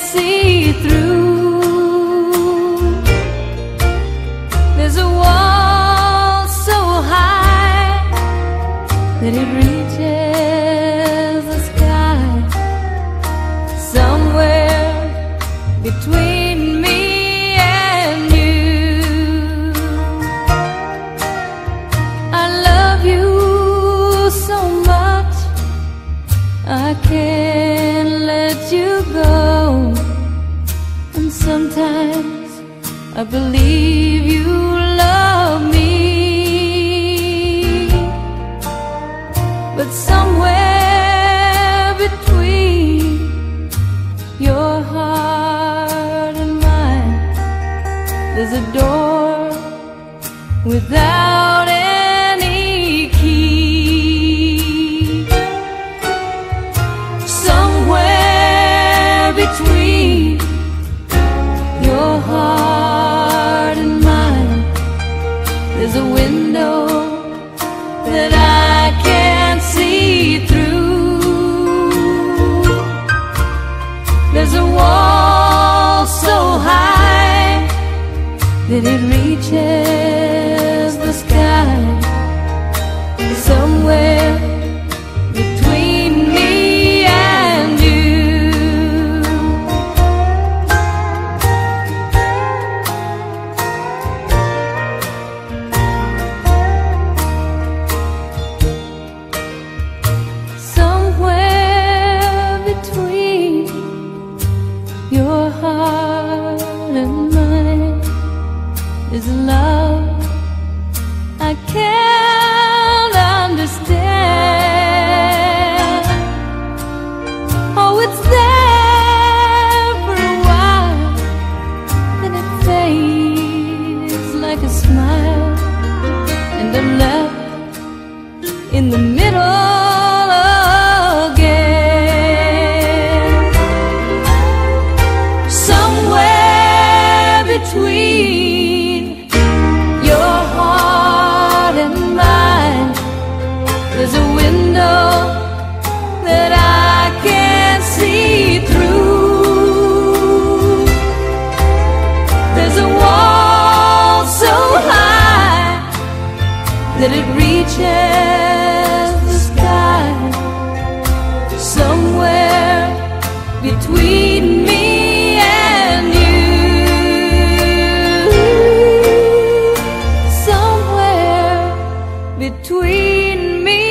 see through. There's a wall so high that it reaches the sky. Somewhere between me and you, I love you so much I can't let you go. And sometimes I believe you love me, but somewhere between your heart and mine, there's a door without any key. Somewhere between your heart and mine, there's a window that I can't see through. There's a wall so high that it reaches the sky. Somewhere between me and you. Somewhere between your heart and mine is love I can't understand. Oh, it's there for a while, then it fades like a smile, and I'm left in the middle again. Somewhere between your heart and mine, there's a window that I can't see through. There's a wall so high that it reaches the sky. Somewhere between me and you. Somewhere between me